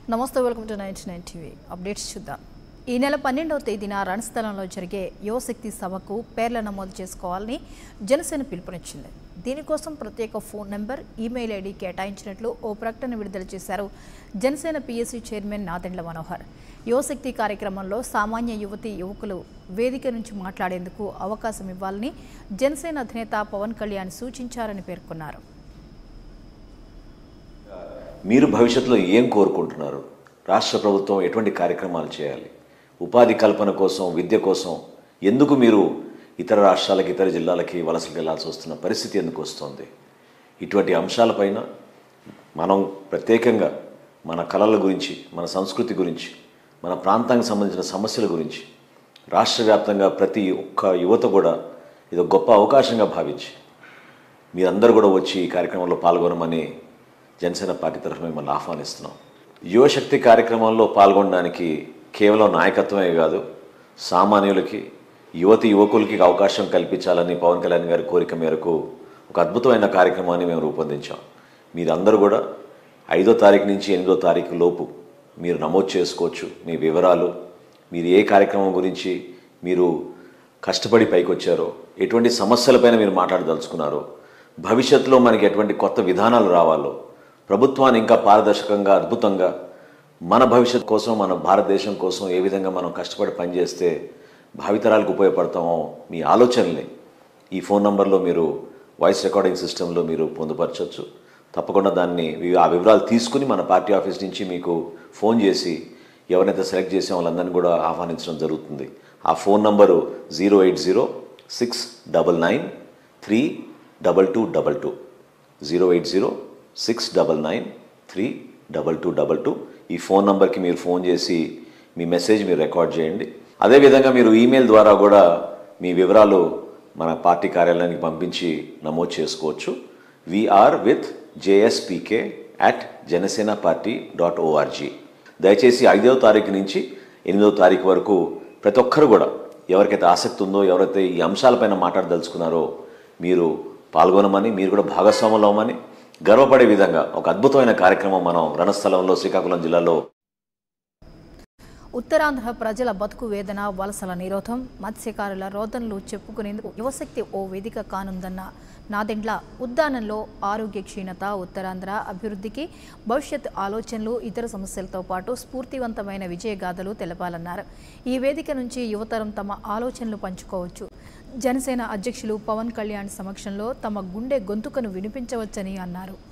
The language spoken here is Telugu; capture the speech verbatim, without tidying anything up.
నమస్తే, welcome to ninety nine TV updates చూద్దాం. ఈ నెల పన్నెండవ తేదీన రణస్థలంలో జరిగే యువశక్తి సభకు పేర్ల నమోదు చేసుకోవాలని జనసేన పిలుపునిచ్చింది. దీనికోసం ప్రత్యేక ఫోన్ నెంబర్, ఈమెయిల్ ఐడి కేటాయించినట్లు ఓ ప్రకటన విడుదల చేశారు జనసేన పీఎస్సీ చైర్మన్ నాదెండ్ల మనోహర్. యువశక్తి కార్యక్రమంలో సామాన్య యువతి యువకులు వేదిక నుంచి మాట్లాడేందుకు అవకాశం ఇవ్వాలని జనసేన అధినేత పవన్ కళ్యాణ్ సూచించారని పేర్కొన్నారు. మీరు భవిష్యత్తులో ఏం కోరుకుంటున్నారు? రాష్ట్ర ప్రభుత్వం ఎటువంటి కార్యక్రమాలు చేయాలి? ఉపాధి కల్పన కోసం, విద్య కోసం ఎందుకు మీరు ఇతర రాష్ట్రాలకి, ఇతర జిల్లాలకి వలసలు వెళ్లాల్సి వస్తున్న పరిస్థితి ఎందుకు వస్తుంది? ఇటువంటి అంశాలపైన మనం ప్రత్యేకంగా మన కళల గురించి, మన సంస్కృతి గురించి, మన ప్రాంతానికి సంబంధించిన సమస్యల గురించి రాష్ట్ర వ్యాప్తంగా ప్రతి ఒక్క యువత కూడా ఇది గొప్ప అవకాశంగా భావించి మీరందరూ కూడా వచ్చి ఈ కార్యక్రమంలో పాల్గొనమని జనసేన పార్టీ తరఫున మిమ్మల్ని ఆహ్వానిస్తున్నాం. యువశక్తి కార్యక్రమంలో పాల్గొనడానికి కేవలం నాయకత్వమే కాదు, సామాన్యులకి, యువతి యువకులకి అవకాశం కల్పించాలని పవన్ కళ్యాణ్ గారి కోరిక మేరకు ఒక అద్భుతమైన కార్యక్రమాన్ని మేము రూపొందించాం. మీరందరూ కూడా ఐదో తారీఖు నుంచి ఎనిమిదో తారీఖు లోపు మీరు నమోదు చేసుకోవచ్చు. మీ వివరాలు, మీరు ఏ కార్యక్రమం గురించి మీరు కష్టపడి పైకి వచ్చారో, ఎటువంటి సమస్యలపైన మీరు మాట్లాడదలుచుకున్నారో, భవిష్యత్తులో మనకి ఎటువంటి కొత్త విధానాలు రావాలో, ప్రభుత్వాన్ని ఇంకా పారదర్శకంగా, అద్భుతంగా మన భవిష్యత్ కోసం, మన భారతదేశం కోసం ఏ విధంగా మనం కష్టపడి పనిచేస్తే భావితరాలకు ఉపయోగపడతామో మీ ఆలోచనల్ని ఈ ఫోన్ నంబర్లో మీరు వాయిస్ రికార్డింగ్ సిస్టంలో మీరు పొందుపరచవచ్చు. తప్పకుండా దాన్ని ఆ వివరాలు తీసుకుని మన పార్టీ ఆఫీస్ నుంచి మీకు ఫోన్ చేసి ఎవరైతే సెలెక్ట్ చేసే వాళ్ళందరినీ కూడా ఆహ్వానించడం జరుగుతుంది. ఆ phone number zero eight zero six double nine three double two double two zero eight zero six double nine three double two double two ఈ ఫోన్ నంబర్కి మీరు ఫోన్ చేసి మీ మెసేజ్ మీరు రికార్డ్ చేయండి. అదేవిధంగా మీరు ఈమెయిల్ ద్వారా కూడా మీ వివరాలు మన పార్టీ కార్యాలయానికి పంపించి నమోదు చేసుకోవచ్చు. VR with JSPK at Janasena party dot ORG. దయచేసి ఐదవ తారీఖు నుంచి ఎనిమిదవ తారీఖు వరకు ప్రతి ఒక్కరు కూడా ఎవరికైతే ఆసక్తి ఉందో, ఎవరైతే ఈ అంశాలపైన మాట్లాడదలుచుకున్నారో మీరు పాల్గొనమని, మీరు కూడా భాగస్వాములు అవ్వమని, గర్వపడే విధంగా ఒక అద్భుతమైన కార్యక్రమం మనం రణస్థలంలో శ్రీకాకుళం జిల్లాలో. ఉత్తరాంధ్ర ప్రజల బతుకు వేదన, వలసల నిరోధం, మత్స్యకారుల రోదనలు చెప్పుకునేందుకు యువశక్తి ఓ వేదిక కానుందన్న నాదెండ్ల, ఉద్దానంలో ఆరోగ్య క్షీణత, ఉత్తరాంధ్ర అభివృద్ధికి భవిష్యత్ ఆలోచనలు, ఇతర సమస్యలతో పాటు స్ఫూర్తివంతమైన విజయగాథలు తెలపాలన్నారు. ఈ వేదిక నుంచి యువతరం తమ ఆలోచనలు పంచుకోవచ్చు. జనసేన అధ్యక్షులు పవన్ కళ్యాణ్ సమక్షంలో తమ గుండె గొంతుకను వినిపించవచ్చని అన్నారు.